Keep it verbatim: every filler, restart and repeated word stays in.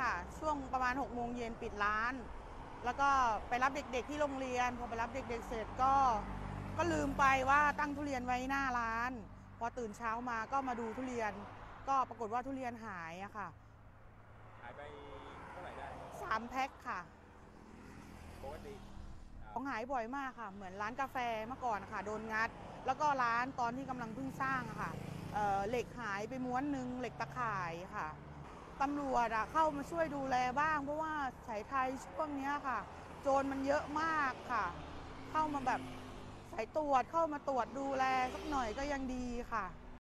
ค่ะ ช่วงประมาณหกโมงเย็นปิดร้าน แล้วก็ไปรับเด็กๆที่โรงเรียน พอไปรับเด็กๆเสร็จก็ก็ลืมไปว่าตั้งทุเรียนไว้หน้าร้าน พอตื่นเช้ามาก็มาดูทุเรียน ก็ปรากฏว่าทุเรียนหายอะค่ะหายไปเท่าไหร่ได้สามแพ็คค่ะปกติของหายบ่อยมากค่ะ เหมือนร้านกาแฟเมื่อก่อนค่ะโดนงัด แล้วก็ร้านตอนที่กำลังเพิ่งสร้างอะค่ะเอ่อเหล็กหายไปม้วนหนึ่งเหล็กตะข่ายค่ะตำรวจอะเข้ามาช่วยดูแลบ้างเพราะว่าสายไทยช่วงนี้ค่ะโจรมันเยอะมากค่ะเข้ามาแบบสายตรวจเข้ามาตรวจดูแลสักหน่อยก็ยังดีค่ะ